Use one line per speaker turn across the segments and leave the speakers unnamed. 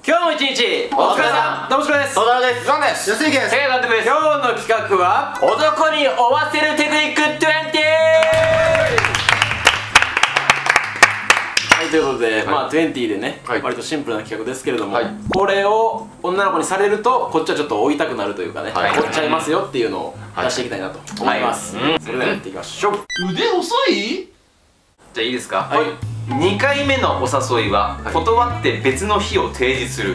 今日も一日お疲れさん。どうもしこです。
戸田です。
ジョンです。安井です。
監督です。今日の企画は男に追わせるテクニック20。はい、ということで、まあ20でね、割とシンプルな企画ですけれども、これを女の子にされるとこっちはちょっと追いたくなるというかね、追っちゃいますよっていうのを出していきたいなと思います。それではやっていきましょう。
腕遅い？
じゃあいいですか。はい。2回目のお誘いは断って別の日を提示する。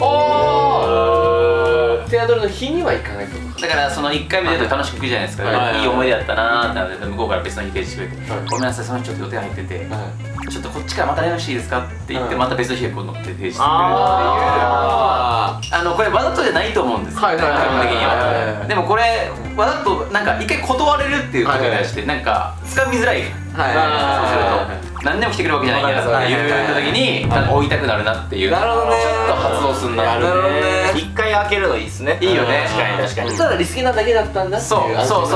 手当たりの日には行かないと。
だからその1回目で楽しく行くじゃないですか。いい思い出だったなーってなって向こうから別の日提示してくれて、ごめんなさいその日ちょっと予定入ってて、ちょっとこっちからまた連絡していいですかって言ってまた別の日が今度って提示してくれるっていう。これわざとじゃないと思うんですよ、基本的には。でもこれわざとなんか一回断れるっていうことに対してなんか掴みづらい。そうすると何でも来てくるわけじゃないんだって言った時に追いたくなるなっていう、ちょっと発動すんな。
一回開けるのいいっすね。
いいよね。
確かに。
ただリスケなだけだったんだっていう。
そう
確か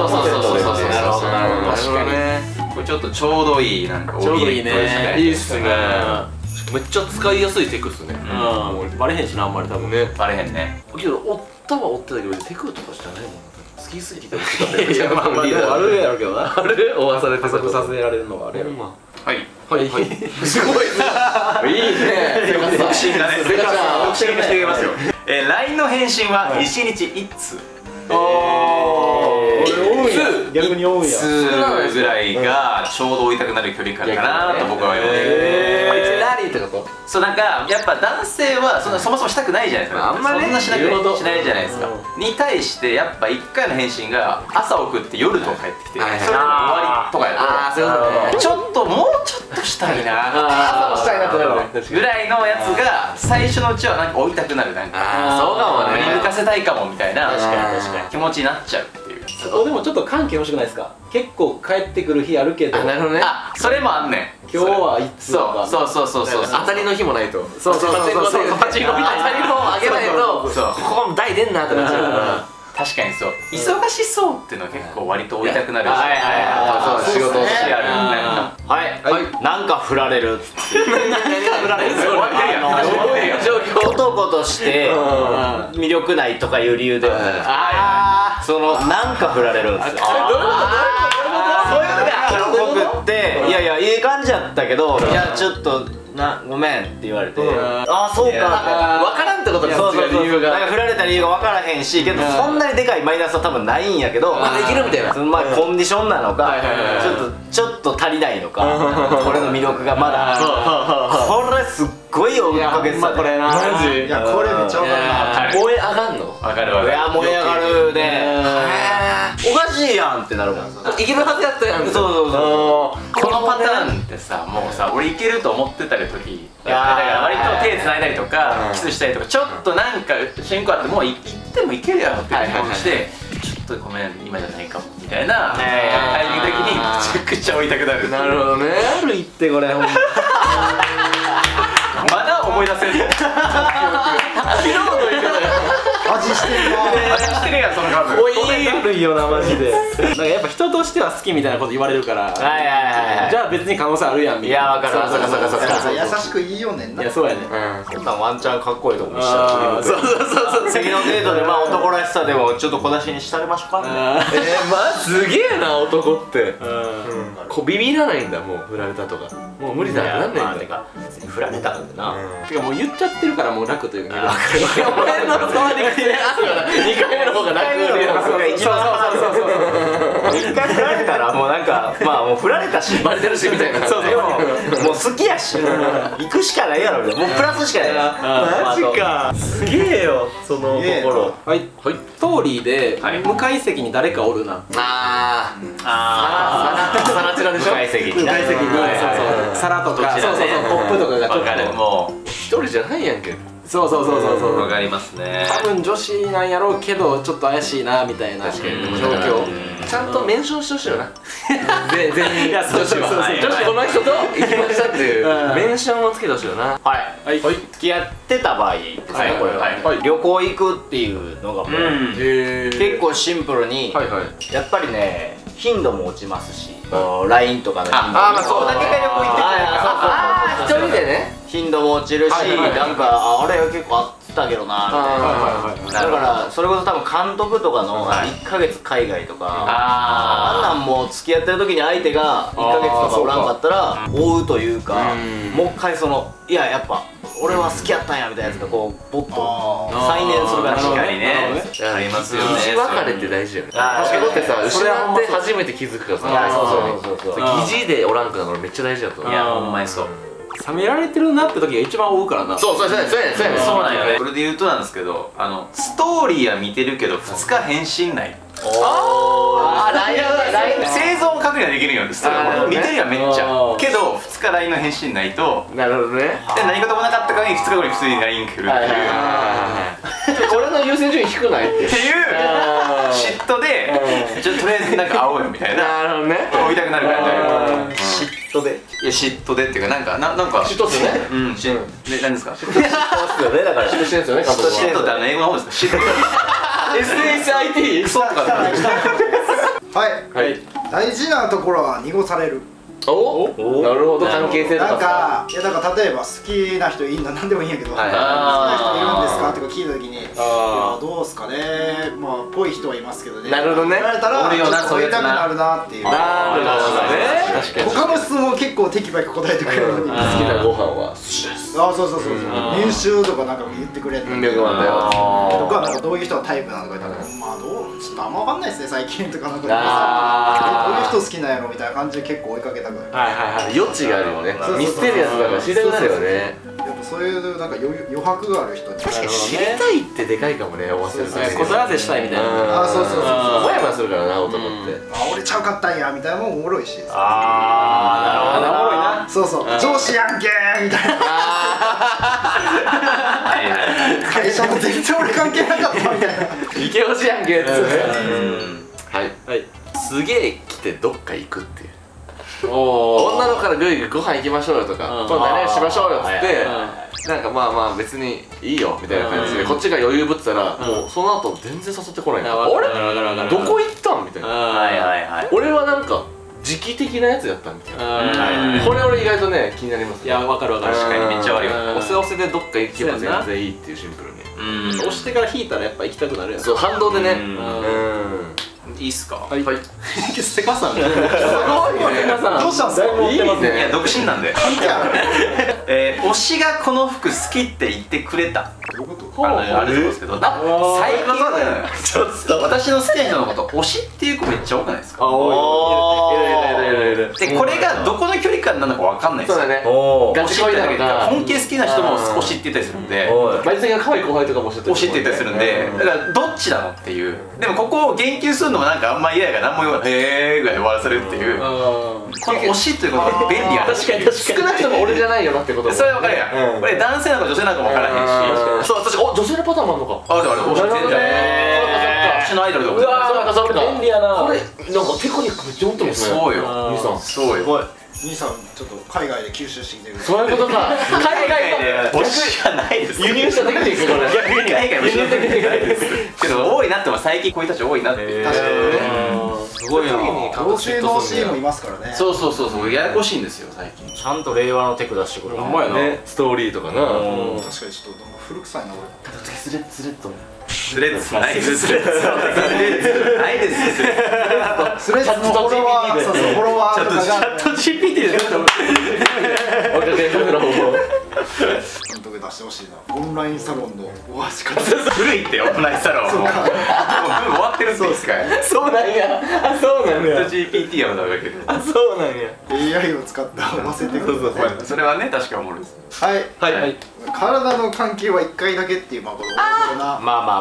に。
これちょっとちょうどいいなんか
ちょうどいいね。いいっすね。
めっちゃ使いやすいテクっすね。
バレへんしな、あんまり多分ね。
バレへんね。
けど追ったは追っただけどテクとかじゃないもん。好きすぎて
いや、まあまあでもあるやろうけどな。ある？追わされて加速させられるのはあれやろ。
はい
はいはい。すごいね。いいね。
独身だね。独身してあげますよ。LINE の返信は1日1通。
逆に多いや。
1通ぐらいがちょうど追いたくなる距離感かなと僕は思います。
ラリーってこと？
そう、なんかやっぱ男性はそもそもしたくないじゃないですか。あんまりそんなしないじゃないですか。に対してやっぱ1回の返信が朝送って夜とか返ってきて、それで終わりとかやと、ちょっともうちょっとしたいな、
朝もしたいなってなるね。
ぐらいのやつが最初のうちはなんか追いたくなる、なんか
そうかもね。
振り向かせたいかもみたいな気持ちになっちゃうっていう。
でもちょっと関係欲しくないですか？結構帰ってくる日あるけど。
なるほどね。
あ、それもあんねん。
今日はいつとか。
そう
当たりの日もないと。
そうパチンコみたいな。
当たりもあげないとここも大出んなってなっちゃう。
確かにそう。忙しそうっていうのは結構割と追いたくなるし。
仕事をして
やる。
はい。なんか振られる。男として魅力ないとかいう理由ではない。そのなんか振られるんですよ。そういうのが僕っていやいい感じやったけど、いやちょっとごめんって言われて、ああそうか分からんってことです。そう理由が振られた理由が分からへんし、けどそんなにでかいマイナスは多分ないんやけど、
できるみたいな、
まあコンディションなのか、ちょっと足りないのか、これの魅力がまだこれすっごい追いかけてた。これなマジ、いやこれめっちゃ分かるな。燃え上がんの？
分かる分かる。
いや燃え上がるね。おかしいやんってなるもん。
いけるはずやったやん。
そう
このパターンってさ、もうさ俺いけると思ってた時だから割と手繋いだりとかキスしたりとか、ちょっとなんか進行あってもう行ってもいけるやろっていう感じして、ちょっとごめん今じゃないかもみたいなタイミング的にめちゃくちゃ追いたくなる。
なるほどね。
悪いってこれ。
まだ思い出せる。昨日の言い方
味してるな。
味してるやんその数。
悪いよなマジで。なんかやっぱ人としては好きみたいなこと言われるから、じゃあ別に可能性あるやんみたいな。
いや分かる。
優しく言いよねんな。
いやそうやね。
そんなんワンチャンかっこいいとこにしたら次のデートでまあ男らしさでもちょっと小出しにしたれましょうか。
すげえな男って。ビビらないんだもう振られたとか。もう無理だなんないんだ。
振られたんだな。
てかもう言っちゃってるからもう楽というか。お前の触り口で2回目の方が楽で。
一回振られたらもうなんかまあもう振られたし
バレてるしみたいな。
でももう好きやし行くしかないやろみたいな。もうプラスしかない。
マジか。すげえよその心。はい。ストーリーで向かい席に誰かおるな。
サナチュラでしょ。向かい席に
皿とかポップとかがちょっと
もう
一人じゃないやんけ。
そう
わかりますね。
多分女子なんやろうけどちょっと怪しいなみたいな状況。
ちゃんとメンションしてほしいよな。全員
いやそう
女子この人と行きましたっていうメンションをつけてほしいよな。
はい付き合ってた場合ですね。これは旅行行くっていうのがもう結構シンプルにやっぱりね頻度も落ちますし、LINE とかの頻度も。
そうだけが旅行行ってくれるから。一人でね。
頻度も落ちるし、なんかあれ結構合ってたけどなみたいな。だからそれこそ多分監督とかの1ヶ月海外とか、あんなんもう付き合ってる時に相手が1ヶ月とかおらんかったら追うというか、もう一回そのいややっぱ俺は好きやったんやみたいなやつがこうポッと再燃する感じ。
確かにね、ありますよね。
疑似別れって大事よね。仕事ってさ、失って初めて気づくからさ、疑似でおらんくなるのめっちゃ大事だと思う。
いやほんまにそう。
冷められてるなって時が一番追うからな。
そうなん
よね。これで言うとなんですけど、ストーリーは見てるけど2日返信ない。
ああ、LINE
生存確認はできるよね。見てるやんめっちゃ。けど2日 LINE の返信ないと、
なるほどね。
で何事もなかったからに2日後に普通に LINE 来るっていう
俺の優先順位低くないっていう
嫉妬で、ちょっととりあえずなんか会おうよみたいな。
なるほどね。
追いたくなる感じ。
嫉妬で。
いや嫉妬でっていうかなんか
嫉妬っすね。
何ですか？
嫉妬ですよね。だから
嫉妬してるんですよね。
嫉妬って英語の方ですか？嫉妬。
SSIT
クソとか。
はい、大事なところは濁される。
お、なるほど。関係性と
なん
か
か、いやだから例えば好きな人いんのなんでもいいんやけど、好きな人いるんですかとか聞いた時に、いやどうすかね、まあぽい人はいますけどね。
なるほどね。
言われたらちょっと追いたくなるなっていう。
なるほどね。確かに。
他の質問結構テキパキ答えてくれるのに。
好きなご飯は寿司です。
あ、そう年収とかなんか言ってくれるの。
よくわかんないよ。
とかなんかどういう人がタイプなのか言ったら、まあちょっとあんま分かんないですね最近とかなんかどういう人好きなんやろみたいな感じで結構追いかけたくなる。
余地があるよね。ミステリアスだから知りたくなるよね。
やっぱそういうなんか余白がある人に。
確かに知りたいってでかいかもね。思わせると
答え合わせしたいみたいな。
あ、そう
もやもやするからな、男って。
あ、俺ちゃうかったんやみたいなのもおもろいし。
ああ、なるほど。おもろいな。
そう上司やんけーみたいな。会社も全然俺関係なかったみたいな。
イケオジやんけっつって。はい。すげえ来てどっか行くっていう。女の子からグイグイご飯行きましょうよとか、今度何々しましょうよっつって、なんかまあ別にいいよみたいな感じでこっちが余裕ぶってたら、もうその後全然誘ってこないの。あれどこ行ったんみたいな。俺はなんか時期的なやつやったみたいな。これ俺意外とね気になります。
いや、わかる。
確かにめっちゃ悪いよ。
押せ押せでどっか行けば全然いいっていうシンプルに。
押してから引いたらやっぱ行きたくなるやん。
そう、反動でね。
いいっすか？
はい。
セカさん。すごいね。
どうしたんすか？
いいね。
いや独身なんで。推しがこの服好きって言ってくれた。あれですけど、最近ちょっと私の好きな人のこと推しっていう子めっちゃ多くないですか？でこれがどこの距離感なのかわかんないですよ。
そうだね。
推しってだけで本気好きな人も推しって言ったりするんで、
バイト先が可愛い後輩とかも
推しって言ったりするんで、だからどっちなのっていう。でもここを言及するのもなんかあんま嫌やから何も言わない。へーぐらいで終わらせるっていう。この推しということが便利やな。
確かに少なくとも俺じゃないよなってこと。
それは分かるやん。これ男性なのか女性なのかも分からへんし。
そう、私女性のパターンもあるのか。
あるある。推し全然。推しのアイドルとか。
うわー、そうか。
便利やな。
これなんかテクニックめっちゃ持ってますね。
そうよ。
兄さん。
そうよ。
兄さんちょっと海外で吸収してきてる。
そういうことか。海外
で推しじゃないです。
輸入したテクニックこれ。
逆に海外も輸入テクニックないです。けど多いなって最近こういう人たち多いなって。
確かにね。
すごいな。
同性の推しもいますからね。
そうややこしいんですよ最近。
ちゃんと令和のテク出してくる。
ほんまやな。
ストーリーとかな。
確かにちょっと古臭いな俺。
スレッド。
スレッズないです。スレッズないです。
スレッズのフォロワー、そうフォロワーとかがチャット
GPT で
監督出してほしいな。オンラインサロンのお箸方。
古いってオンラインサロン。もう終わってるんですか。
そうなんや。あ、そうなんや。
チャット GPT はまだわけど。
あ、そうなんや。
AI を使って合わせてください。
それはね確かおもろいです。
はい。体の関係は1回だけっていうまあこれ
まあ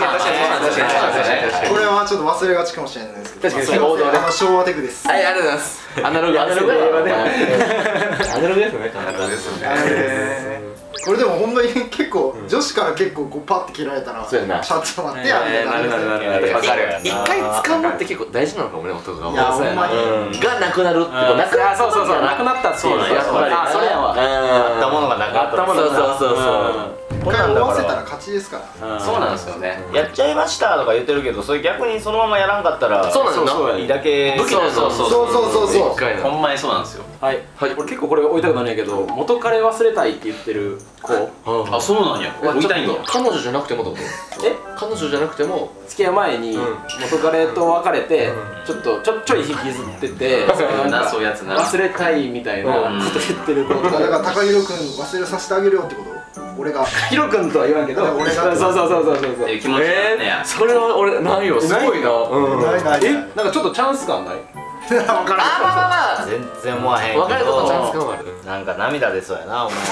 これはちょっと忘れがちかもしれないですけど。
確かに王道ね。
昭和テクです。
はい、ありがとうございます。アナログですね。アナログですね。
アナログですね。
これでもほんまに結構女子から結構こうパッて切られたら、ちょっと待ってやみたいな。
一回使うのって結構大事なのかもね、男が。
いやほんまに
がなくなるってこと。なくなった。
そうなくなったっていう。
やっぱり。
あ、それやわ。
あったものがなくなった。
そう。
一回終わせたら勝ちですから。
そうなんですよね。
やっちゃいましたとか言ってるけど、それ逆にそのままやらんかったら
そうなんですよ。
いいだけ。
武器なんですよ。そう
ほ
んまにそうなんですよ。
はい、俺結構これ追いたくなるんやけど、元彼忘れたいって言ってる子。
あ、そうなんや。追いたいんや。
彼女じゃなくてもってこと？彼女じゃなくても
付き合う前に元彼と別れてちょい引きずってて、
そういうやつな。
忘れたいみたいなこと言ってる子。
だから高弘君忘れさせてあげるよってこと？俺が
ヒロ君とは言わんけど、俺がそう
気持ちね。
それは俺ないよ。すごいな。
なんかちょっとチャンス感ない？
分からん。
全然思わへんけど、
別れとかチャンス感はある。
なんか涙出そうやなお前。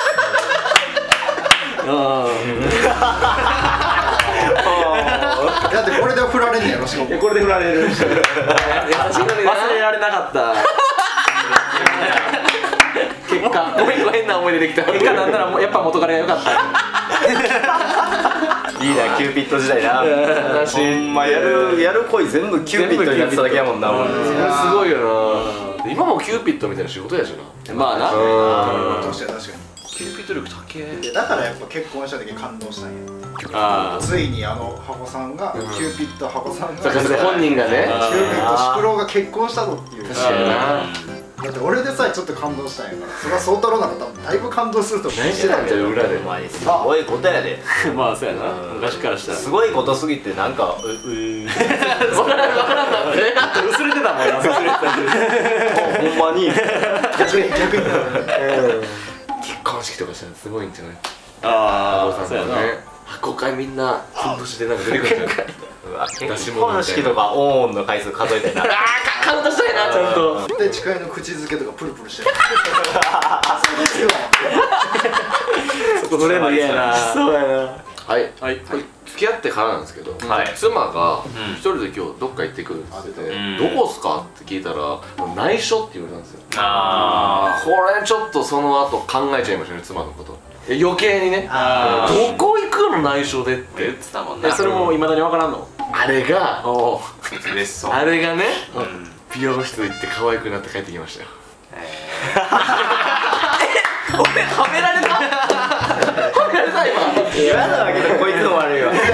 だってこれで振られんねやろ。しかも
これで振られる。忘れられなかった。結果、
ごめん変な思い出できた。
結果なんならやっぱ元彼が良かった。
いいな、キューピッド時代な。ほんまやる恋全部キューピッドになってただけやもんな。
すごいよな。今もキューピッドみたいな仕事やしな。
まあな。
確かに
キューピッド力高え。
だからやっぱ結婚した時感動したんや。ついに箱さんがキューピッド箱さんが
本人がね、
キューピッドシクロが結婚したぞっていう。
確かにな。
だって俺でさえちょっと感動したんやから、それは宗太郎なんか多分だいぶ感動すると思う。
何してたんだよ裏で。
すごいことやで。
まあそうやな。昔からしたら
すごいことすぎてなんか
分からんなって。
薄れてたもんな。
ほんまに
逆に
結婚式とかしたらすごいんじゃない？
ああ、そうやな。
公開みんなふんどしでなんか出てくるじゃない？
結婚式とかオンの回数数えたいな。
カウントしたいなちゃんと。
で誓いの口づけとかプルプルしてる。
そこ取れるの嫌やな。そうやな。
はい付き合ってからなんですけど、妻が一人で今日どっか行ってくるって言ってて、どこっすかって聞いたら内緒って言われたんですよ。これちょっとその後考えちゃいましたね、妻のこと。余計にね、どこ行くの内緒でって
言ってたもんね。
それもいまだに分からんの？
あれがあれがね、美容室行って可愛くなって帰ってきましたよ。俺はめられた？はめられた今。
嫌だけどこいつも悪いわ。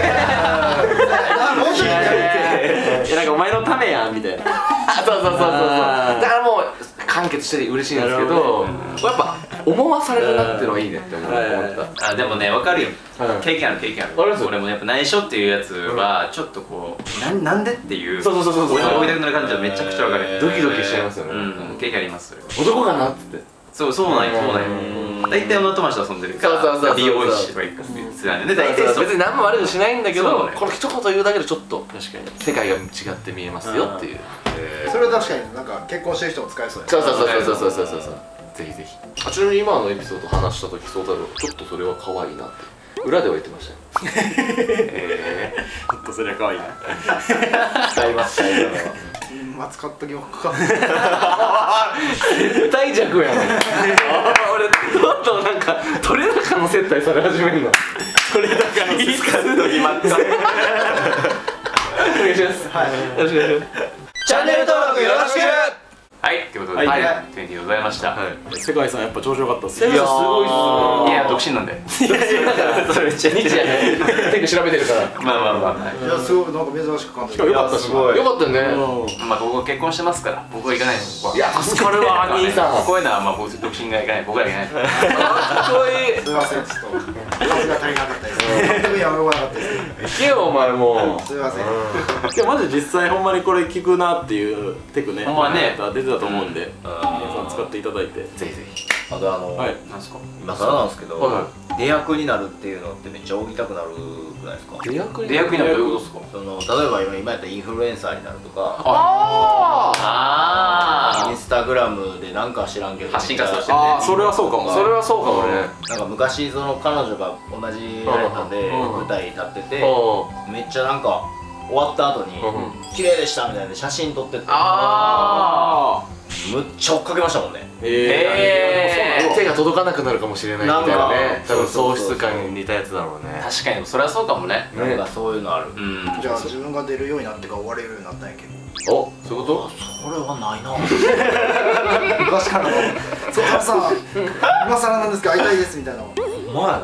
なんかお前のためやんみたいな。
そうだからもう完結して嬉しいんですけど、やっぱ思わされるなっていうのはいいねって思った。
でもね、分かるよ。経験ある。俺もやっぱ内緒っていうやつはちょっとこうなんでっていう、俺が追いたくなる感じはめちゃくちゃ分かる。
ドキドキしちゃいますよね。
経験あります。
男かなっつって。
そうなんよ。大体女友達と遊んでるから美容師とか行くってなんでね。大体
別に何も悪いことしないんだけど、この一言言うだけでちょっと世界が違って見えますよっていう。
それは確かになんか結婚してる人も使えそうや。
そうぜひぜひ。ちなみに今のエピソード話した時、宗太郎ちょっとそれは可愛いなって裏では言ってましたよ。
ほんとそれは可愛いな。
使います
使っときますか。
大弱やん。俺どんどんなんか取れ高の接待され始めるの。
取れ高の接待。
使っときます。
お願いします。よろしくお願いします。チャンネル登録よろしく。
はい、ということで20でございました。
世界さんやっぱ調子良かったっす。
いやすごいっす。
いや独身なんで。
それめっちゃ日やね。結構調べてるから。
まあ。
いやすごいなんか珍しく感じた。
よかったすごい。よかったよね。
まあ僕結婚してますから僕は行かないです。
いや助かるわ兄さん。
こういうのはまあ僕独身が行かない、僕は行かない。
かっこいい。
すいませんちょっと数が足りなかったです。本当にやめなかったです。
行けよお前もう。
すいません。
でもマジ実際ほんまにこれ聞くなっていうテクね。
ほんまね
出てたと思うんで。皆さん使っていただいて
ぜひぜひ。
あと
なんすか
今更なんですけど、出役になるっていうのってめっちゃ追いたくなるくないですか？
出役
になるどういうことですか？
例えば今やったらインフルエンサーになるとか、インスタグラムでなんか知らんけど
発信活動してる
ね。それはそうかも。
それはそうかもね。
なんか昔その彼女が同じライトで舞台立ってて、めっちゃなんか終わった後に綺麗でしたみたいな写真撮ってて、むっちゃ追っかけましたもんね。
手が届かなくなるかもしれないみたいなね。多分喪失感に似たやつだろうね。
確かにそれはそうかもね。
なんかそういうのある。
じゃあ自分が出るようになってから終われるようになったんやけど。
お、そういうこと？
それはないな。
昔からの「そうさん今更なんですけど会いたいです」みたいな。
まやな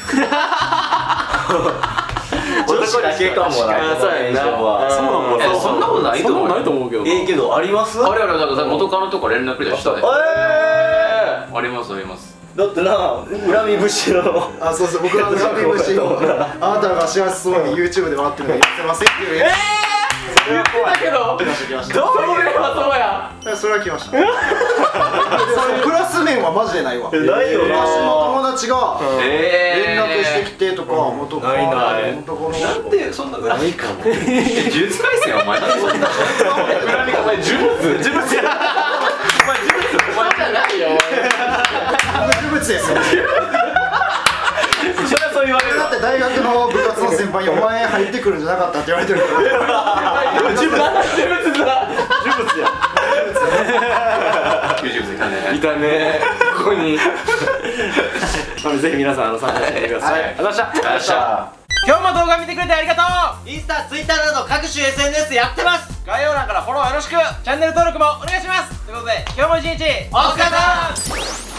男だけかもな。そうやな。
そうなんかな。
そんなことないと思う。
ないと思うけど。
けどあります？
あれだから元カノとか連絡でしたね。ありますあります。
だってな、恨み節の
あ、そうそう、僕は恨み節のあなたが幸せそうに YouTube で笑ってるの言ってませんっていう
言ってたけど、
来ました来ました。
それはそうや。
それは来ました。プラス面はマジでないわ。
ないよな。
私の友達が連絡してきてとか、元カノ
なんでそんな恨みかも。呪術廻戦お前なんでそんな恨みかお前呪物や。お前呪物お前じゃないよ。
僕呪物ですよ。
それはそう言われる。
だって大学の部活の先輩にお前入ってくるんじゃなかったって言われてるから。
呪物だ。呪物や。
いたね。ここに。
ぜひ皆さん参加してみてください。ありがとうございました。今日も動画見てくれてありがとう。
インスタ、ツイッターなど各種 SNS やってます。
概要欄からフォローよろしく。チャンネル登録もお願いします。ということで今日も一日お疲れ様。